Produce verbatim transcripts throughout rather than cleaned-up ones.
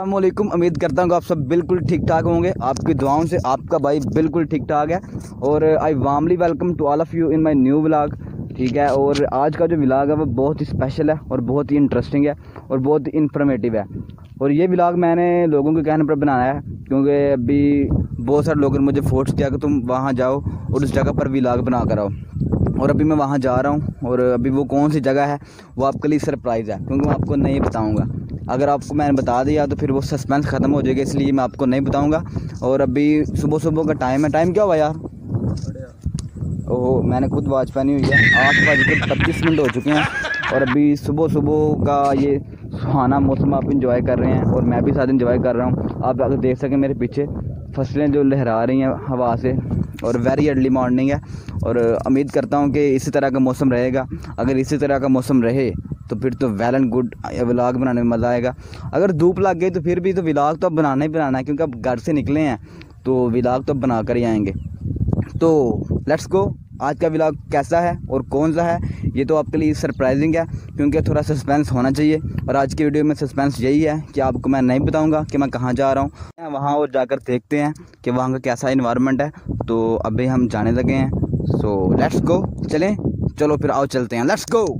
अस्सलामुअलैकुम। उम्मीद करता हूँ कि आप सब बिल्कुल ठीक ठाक होंगे। आपकी दुआओं से आपका भाई बिल्कुल ठीक ठाक है और I warmly welcome to all of you in my new vlog. ठीक है, और आज का जो व्लॉग है वो बहुत ही स्पेशल है और बहुत ही इंटरेस्टिंग है और बहुत ही इन्फॉर्मेटिव है। और ये व्लॉग मैंने लोगों के कहने पर बनाया है क्योंकि अभी बहुत सारे लोगों ने मुझे फोर्स किया कि तुम वहाँ जाओ और उस जगह पर व्लॉग बना कर आओ। और अभी मैं वहाँ जा रहा हूँ और अभी वो कौन सी जगह है वो आपके लिए सरप्राइज़ है क्योंकि मैं आपको नहीं बताऊँगा। अगर आपको मैंने बता दिया तो फिर वो सस्पेंस ख़त्म हो जाएगा, इसलिए मैं आपको नहीं बताऊँगा। और अभी सुबह सुबह का टाइम है। टाइम क्या हुआ यार? ओहो, मैंने खुद वॉच पहनी हुई है। आठ बज के पच्चीस मिनट हो चुके हैं और अभी सुबह सुबह का ये सुहाना मौसम आप इंजॉय कर रहे हैं और मैं भी साथ इंजॉय कर रहा हूँ। आप अगर देख सकें मेरे पीछे फसलें जो लहरा रही हैं हवा से और वेरी अर्ली मॉर्निंग है। और उम्मीद करता हूँ कि इसी तरह का मौसम रहेगा। अगर इसी तरह का मौसम रहे तो फिर तो वेल एंड गुड, व्लॉग बनाने में मज़ा आएगा। अगर धूप लग गई तो फिर भी तो व्लॉग तो अब बनाना ही बनाना है क्योंकि अब घर से निकले हैं तो व्लॉग तो बना कर ही आएंगे। तो लेट्स गो। आज का व्लॉग कैसा है और कौन सा है ये तो आपके लिए सरप्राइजिंग है क्योंकि थोड़ा सस्पेंस होना चाहिए। और आज की वीडियो में सस्पेंस यही है कि आपको मैं नहीं बताऊंगा कि मैं कहाँ जा रहा हूँ। वहाँ और जाकर देखते हैं कि वहाँ का कैसा इन्वायरमेंट है। तो अभी हम जाने लगे हैं, सो लेट्स गो। चलें, चलो फिर आओ चलते हैं, लेट्स गो।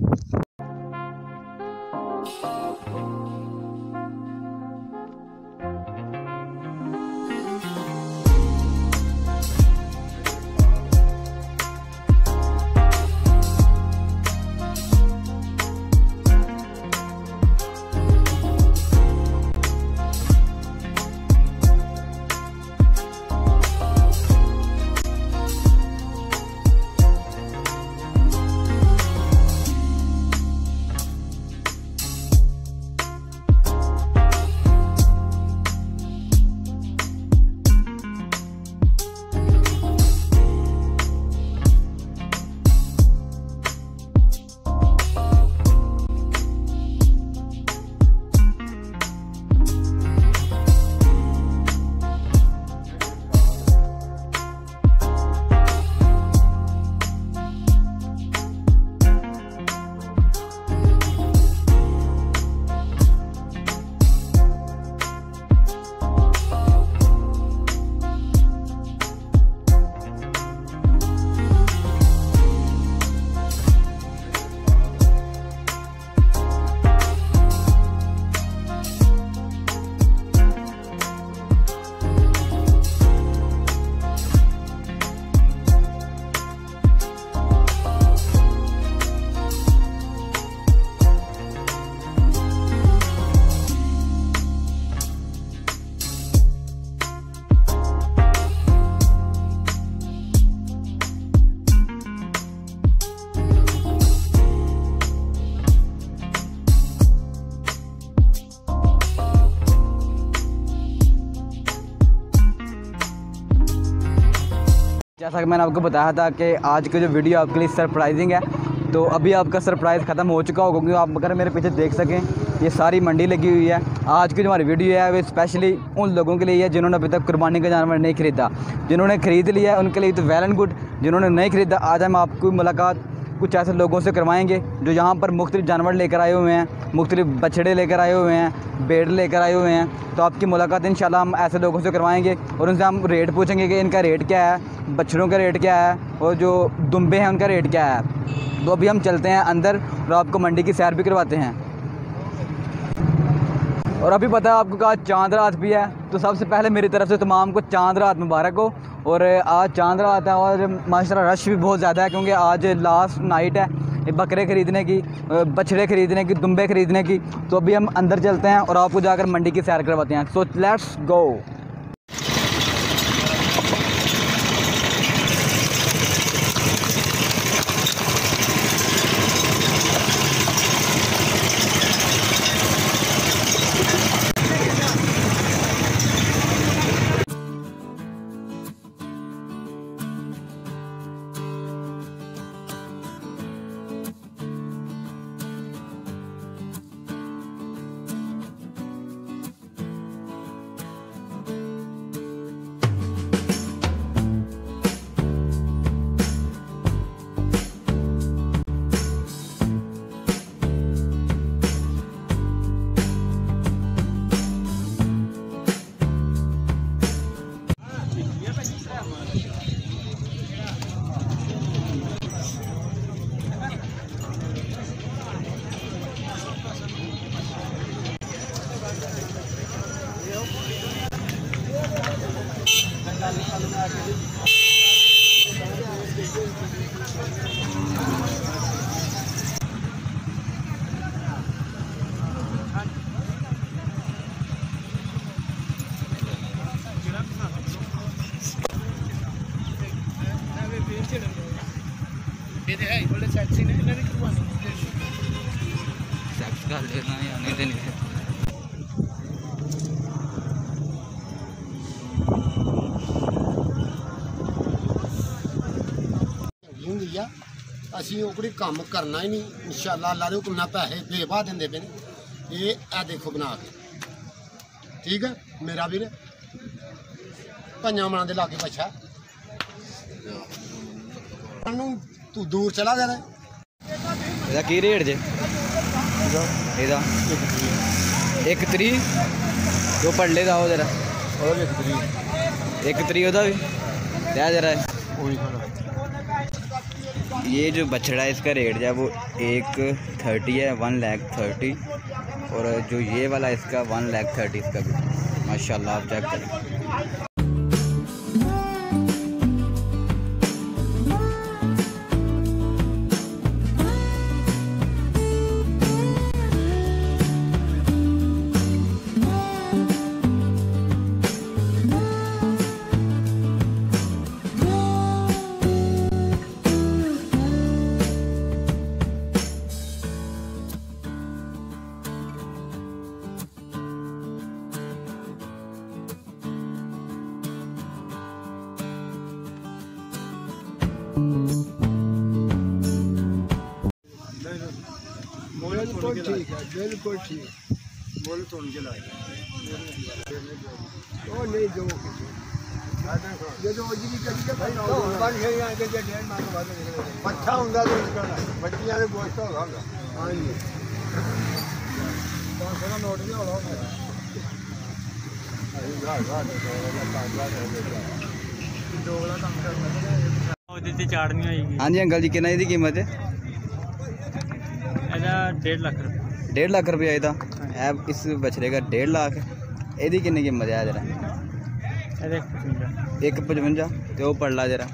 जैसा कि मैंने आपको बताया था कि आज की जो वीडियो आपके लिए सरप्राइजिंग है, तो अभी आपका सरप्राइज़ ख़त्म हो चुका होगा क्योंकि आप अगर मेरे पीछे देख सकें ये सारी मंडी लगी हुई है। आज की जो हमारी वीडियो है वो स्पेशली उन लोगों के लिए है जिन्होंने अभी तक कुर्बानी का जानवर नहीं ख़रीदा। जिन्होंने ख़रीद लिया है उनके लिए तो वेल एंड गुड, जिन्होंने नहीं ख़रीदा आज हम आपको मुलाकात कुछ ऐसे लोगों से करवाएंगे जो यहाँ पर मुख्तलिफ जानवर लेकर आए हुए हैं, मुख्तलिफ बछड़े लेकर आए हुए हैं, भेड़ लेकर आए हुए हैं। तो आपकी मुलाकात इंशाल्लाह हम ऐसे लोगों से करवाएंगे और उनसे हम रेट पूछेंगे कि इनका रेट क्या है, बछड़ों का रेट क्या है और जो दुम्बे हैं उनका रेट क्या है। तो अभी हम चलते हैं अंदर और आपको मंडी की सैर भी करवाते हैं। और अभी पता है आपको आज चांद रात भी है, तो सबसे पहले मेरी तरफ से तमाम को चांद रात मुबारक हो। और आज चांद रात है और माशाल्लाह रश भी बहुत ज़्यादा है क्योंकि आज लास्ट नाइट है बकरे ख़रीदने की, बछड़े ख़रीदने की, दुम्बे ख़रीदने की। तो अभी हम अंदर चलते हैं और आपको जाकर मंडी की सैर करवाते हैं। So let's go. सैक्स कर लेना या नहीं देनी है। ਅਸੀਂ ਉਹ ਕੋਈ ਕੰਮ ਕਰਨਾ ਹੀ ਨਹੀਂ ਇਨਸ਼ਾਅੱਲਾ ਅੱਲਾ ਦੇ ਹੁਕਮ ਨਾਲ ਪੈਸੇ ਬੇਵਾ ਦਿੰਦੇ ਪਏ ਨੇ। ਇਹ ਆ ਦੇਖੋ ਬਣਾ ਕੇ ਠੀਕ ਹੈ ਮੇਰਾ ਵੀਰ ਪੰਜਾਂ ਮਣਾਂ ਦੇ ਲਾਗੇ ਬੱਚਾ ਨੂੰ ਤੂੰ ਦੂਰ ਚਲਾ ਗਿਆ। ਇਹਦਾ ਕੀ ਰੇਟ ਜੇ? ਇਹਦਾ ਇੱਕ ਤਰੀ ਜੋ ਪੜਲੇ ਦਾ ਉਹ ਜਰਾ ਉਹਦਾ ਇੱਕ ਤਰੀ ਇੱਕ ਤਰੀ ਉਹਦਾ भी क्या जरा है। ये जो बछड़ा है इसका रेट जो है वो एक थर्टी है, वन लाख थर्टी। और जो ये वाला इसका वन लाख थर्टी इसका भी माशाल्लाह आप चेक करें। बिल्कुल ठीक है, बिल्कुल ठीक। बोल तो उनके लाए ओ नहीं जो ये जो जी की कभी के भाई तो बन गए यहां के डेढ़ माह के बाद अच्छा हुंदा तो करना बच्चियां ने गोश्त होगा। हां जी तो सोना नोट भी होगा अरे घर घर दो वाला काम करना ਉਹਦੇ ਤੇ ਚਾੜਨੀ ਹੋਏਗੀ। हाँ जी अंकल जी कितना इसकी कीमत है? ਇਹਦਾ डेढ़ लाख रुपये। डेढ़ लाख रुपया ਇਹਦਾ ਹੈ इस बछड़े का डेढ़ लाख। ਇਹਦੀ कितनी कीमत है जरा? ਇਹਦੇ पचवंजा एक पचवंजा ਤੇ ਉਹ ਪੜਲਾ जरा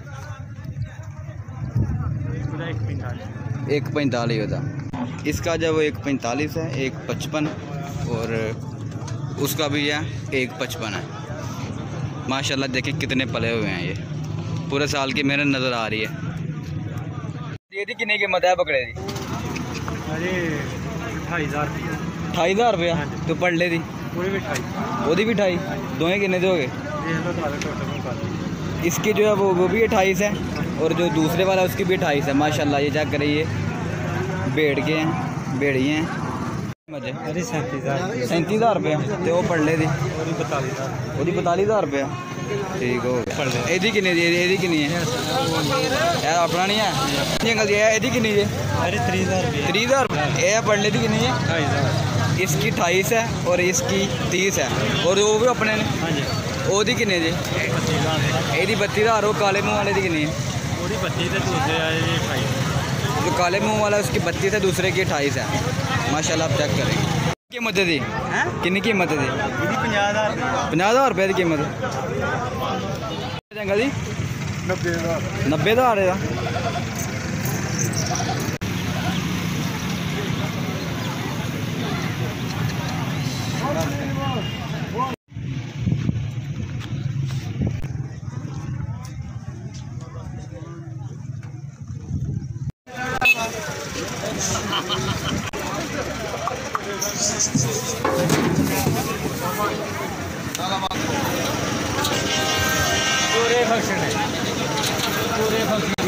ਉਹਦਾ एक पैंतालीस एक पैंतालीस होता। इसका जो वो एक पैंतालीस है, एक पचपन और उसका भी है एक पचपन है। माशाल्लाह देखिए कितने पले हुए हैं, ये पूरे साल की मेहनत नज़र आ रही है। ये दी कितनी कीमत है बकरे दी? अरे अठाई हज़ार रुपये। अठाई हज़ार रुपया तो पड़ले दी पूरी भी अठाई वो भी अठाई दोवें किन्ने दोगे? इसकी जो है वो वो भी अट्ठाईस है और जो दूसरे वाला उसकी भी अट्ठाईस है। माशाल्लाह ये चेक करिए भेड़ के हैं भेड़ी हैं। मजे अरे सैंतीस हज़ार सैंतीस हज़ार रुपया तो वो पड़ले दी बतालीस हज़ार वो बतालीस हज़ार रुपया ठीक हो गया। ਇਹਦੀ ਕਿੰਨੀ ਦੀ ਇਹਦੀ ਕਿੰਨੀ ਹੈ ਯਾਰ ਆਪਣਾ ਨਹੀਂ ਹੈ ਜੀ अंकल जी ਇਹਦੀ कितनी है? अरे तीस हज़ार रुपये तीस हज़ार ये पढ़ दी कितनी है? ढाई हज़ार इसकी अट्ठाईस है और इसकी तीस है और वो भी अपने ने हाँ जी ओदी कितने जी? बत्ती हज़ार ਇਹਦੀ बत्ती हज़ार वो काले मुँह वाले की कितनी है? पूरी बत्ती से दूसरे आए अठाई। जो काले मुँह वाला उसकी बत्तीस है दूसरे की अट्ठाईस है। माशाल्लाह आप चेक करेंगे कीमत दी कितनी कीमत दी? पचास हज़ार पचास हज़ार रुपये की कीमत अंकल जी नब्बे हज़ार नब्बे हज़ार का पूरे फंक्शन है पूरे फंक्शन।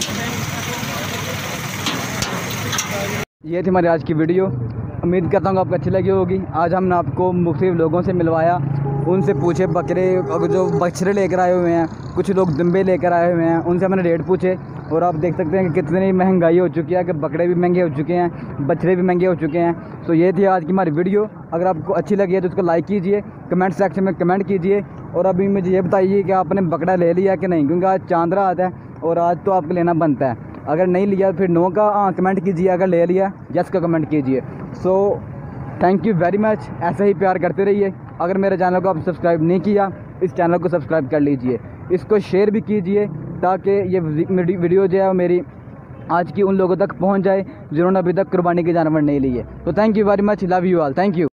ये थी हमारी आज की वीडियो। उम्मीद करता हूँ आपको अच्छी लगी होगी। आज हमने आपको मुख्तलिफ लोगों से मिलवाया, उनसे पूछे बकरे जो बछड़े लेकर आए हुए हैं, कुछ लोग दुम्बे लेकर आए हुए हैं, उनसे हमने रेट पूछे। और आप देख सकते हैं कि कितनी महंगाई हो चुकी है कि बकरे भी महंगे हो चुके हैं, बछड़े भी महंगे हो चुके हैं। तो ये थी आज की हमारी वीडियो। अगर आपको अच्छी लगी है तो उसको लाइक कीजिए, कमेंट सेक्शन में कमेंट कीजिए और अभी मुझे ये बताइए कि आपने बकरा ले लिया कि नहीं, क्योंकि आज चांद रात है और आज तो आपको लेना बनता है। अगर नहीं लिया फिर नो का हाँ कमेंट कीजिए, अगर ले लिया यस का कमेंट कीजिए। So thank you very much, ऐसे ही प्यार करते रहिए। अगर मेरे चैनल को आप सब्सक्राइब नहीं किया इस चैनल को सब्सक्राइब कर लीजिए। इसको शेयर भी कीजिए ताकि ये वीडियो जो है वो मेरी आज की उन लोगों तक पहुंच जाए जिन्होंने अभी तक कुर्बानी के जानवर नहीं लिए। तो thank you very much, love you all, thank you.